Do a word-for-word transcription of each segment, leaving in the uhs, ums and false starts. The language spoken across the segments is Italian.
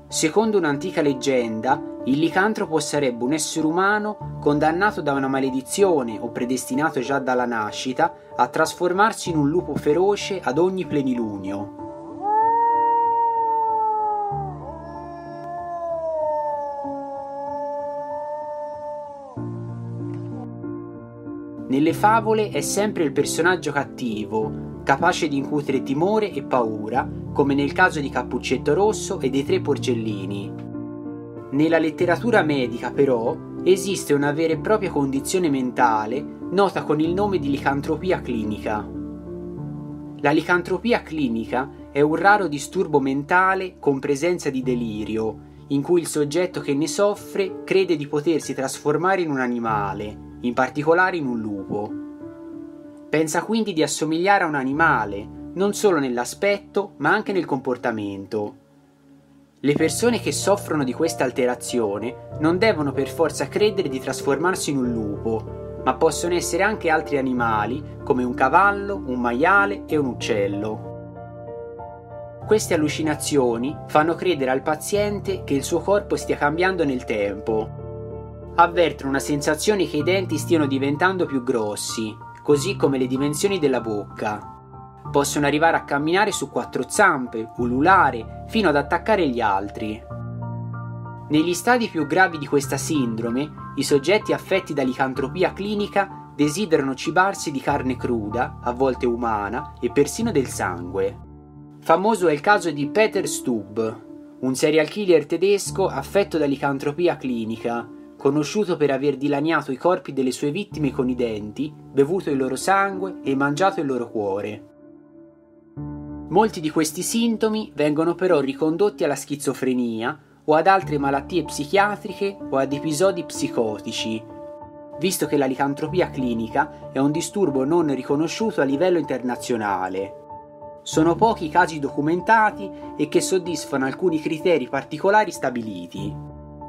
Secondo un'antica leggenda, il licantropo sarebbe un essere umano condannato da una maledizione o predestinato già dalla nascita a trasformarsi in un lupo feroce ad ogni plenilunio. Nelle favole è sempre il personaggio cattivo, capace di incutere timore e paura, come nel caso di Cappuccetto Rosso e dei tre porcellini. Nella letteratura medica, però, esiste una vera e propria condizione mentale nota con il nome di licantropia clinica. La licantropia clinica è un raro disturbo mentale con presenza di delirio, in cui il soggetto che ne soffre crede di potersi trasformare in un animale, in particolare in un lupo. Pensa quindi di assomigliare a un animale, non solo nell'aspetto, ma anche nel comportamento. Le persone che soffrono di questa alterazione non devono per forza credere di trasformarsi in un lupo, ma possono essere anche altri animali, come un cavallo, un maiale e un uccello. Queste allucinazioni fanno credere al paziente che il suo corpo stia cambiando nel tempo. Avvertono una sensazione che i denti stiano diventando più grossi, così come le dimensioni della bocca. Possono arrivare a camminare su quattro zampe, ululare, fino ad attaccare gli altri. Negli stadi più gravi di questa sindrome, i soggetti affetti da licantropia clinica desiderano cibarsi di carne cruda, a volte umana, e persino del sangue. Famoso è il caso di Peter Stubb, un serial killer tedesco affetto da licantropia clinica, conosciuto per aver dilaniato i corpi delle sue vittime con i denti, bevuto il loro sangue e mangiato il loro cuore. Molti di questi sintomi vengono però ricondotti alla schizofrenia o ad altre malattie psichiatriche o ad episodi psicotici, visto che la licantropia clinica è un disturbo non riconosciuto a livello internazionale. Sono pochi i casi documentati e che soddisfano alcuni criteri particolari stabiliti.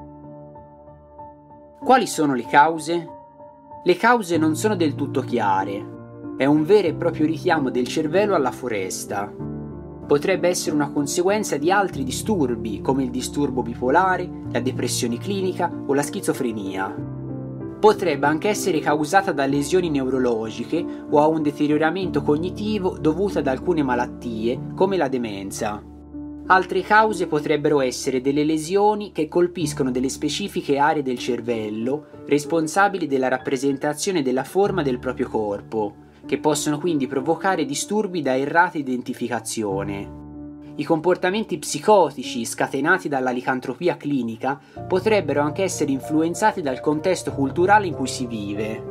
Quali sono le cause? Le cause non sono del tutto chiare. È un vero e proprio richiamo del cervello alla foresta. Potrebbe essere una conseguenza di altri disturbi, come il disturbo bipolare, la depressione clinica o la schizofrenia. Potrebbe anche essere causata da lesioni neurologiche o a un deterioramento cognitivo dovuto ad alcune malattie, come la demenza. Altre cause potrebbero essere delle lesioni che colpiscono delle specifiche aree del cervello responsabili della rappresentazione della forma del proprio corpo, che possono quindi provocare disturbi da errata identificazione. I comportamenti psicotici scatenati dalla licantropia clinica potrebbero anche essere influenzati dal contesto culturale in cui si vive.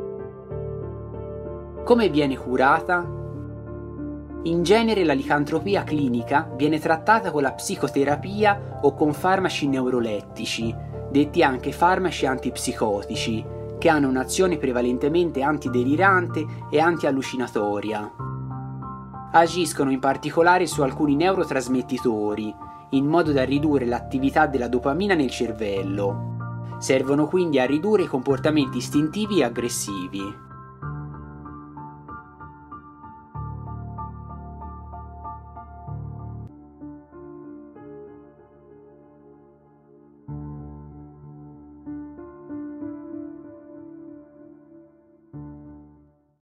Come viene curata? In genere la licantropia clinica viene trattata con la psicoterapia o con farmaci neurolettici, detti anche farmaci antipsicotici, che hanno un'azione prevalentemente antidelirante e antiallucinatoria. Agiscono in particolare su alcuni neurotrasmettitori, in modo da ridurre l'attività della dopamina nel cervello. Servono quindi a ridurre i comportamenti istintivi e aggressivi.